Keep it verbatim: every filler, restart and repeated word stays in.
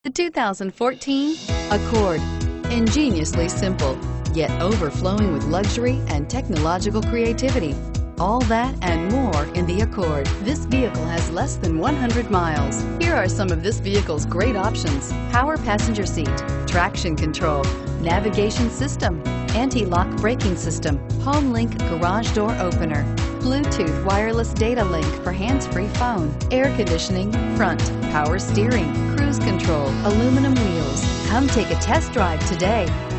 The two thousand fourteen Accord. Ingeniously simple, yet overflowing with luxury and technological creativity. All that and more in the Accord. This vehicle has less than one hundred miles. Here are some of this vehicle's great options: power passenger seat, traction control, navigation system, anti-lock braking system, HomeLink garage door opener, Bluetooth wireless data link for hands-free phone, air conditioning, front, power steering, cruise control, aluminum wheels. Come take a test drive today.